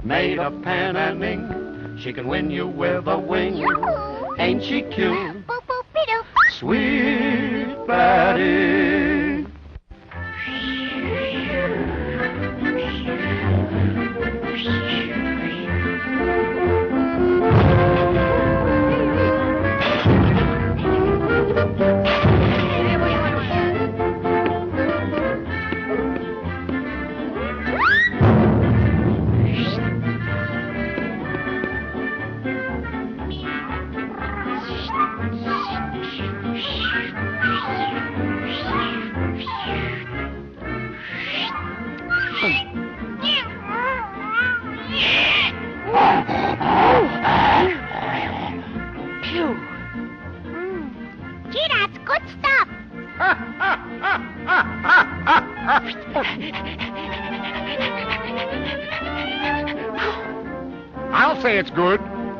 made of pen and ink. She can win you with a wing. Yoo-hoo. Ain't she cute? Boop, boop, be-doop. Sweet Betty. Phew. Gee, that's good stuff. I'll say it's good.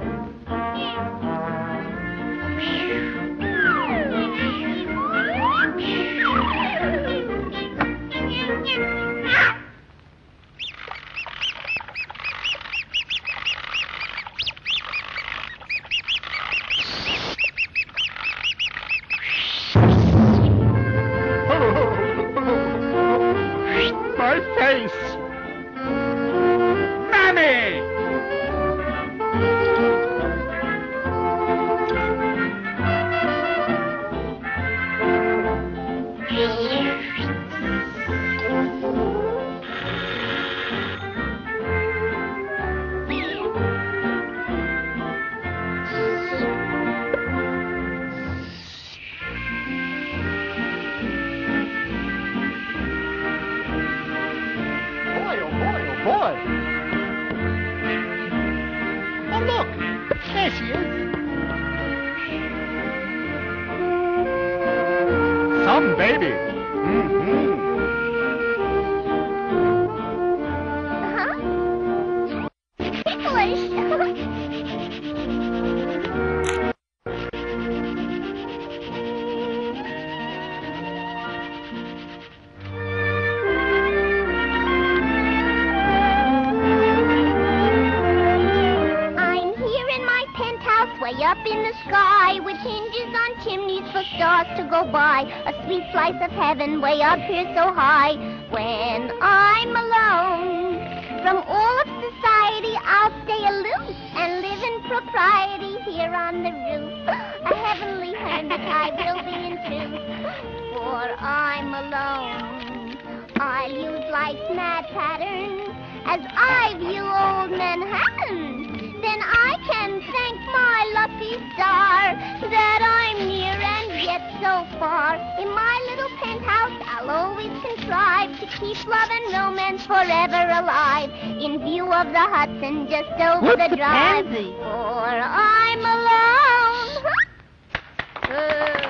My face! Mammy! Boy. Oh, look. There she is. Some baby. Mm-hmm. Huh? Ticklish. Way up in the sky, with hinges on chimneys for stars to go by. A sweet slice of heaven way up here so high. When I'm alone from all of society, I'll stay aloof and live in propriety here on the roof. A heavenly hermit I will be in truth, for I'm alone. I'll use life's mad pattern as I view old Manhattan. Then I can thank my lucky star that I'm near and yet so far. In my little penthouse, I'll always contrive to keep love and romance forever alive. In view of the Hudson just over the drive. For I'm alone.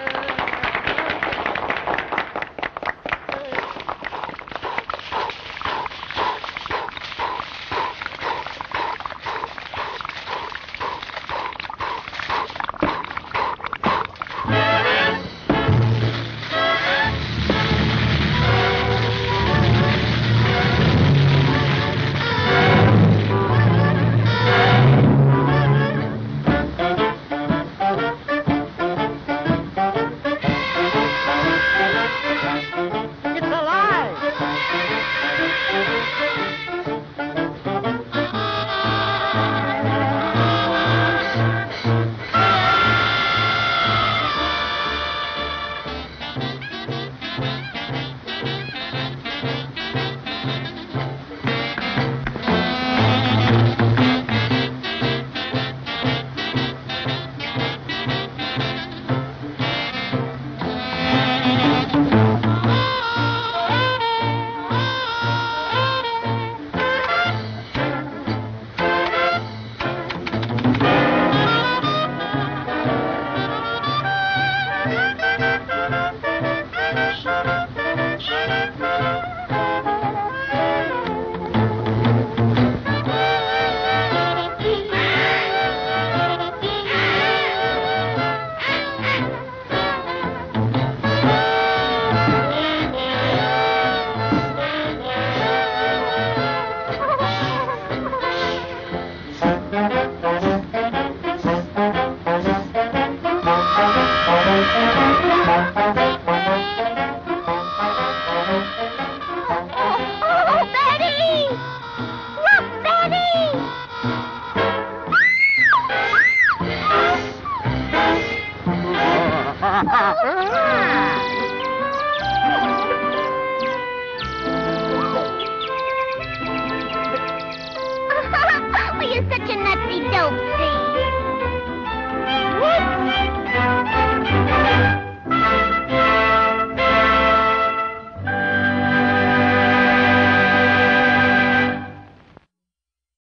such a nutsy dopesy.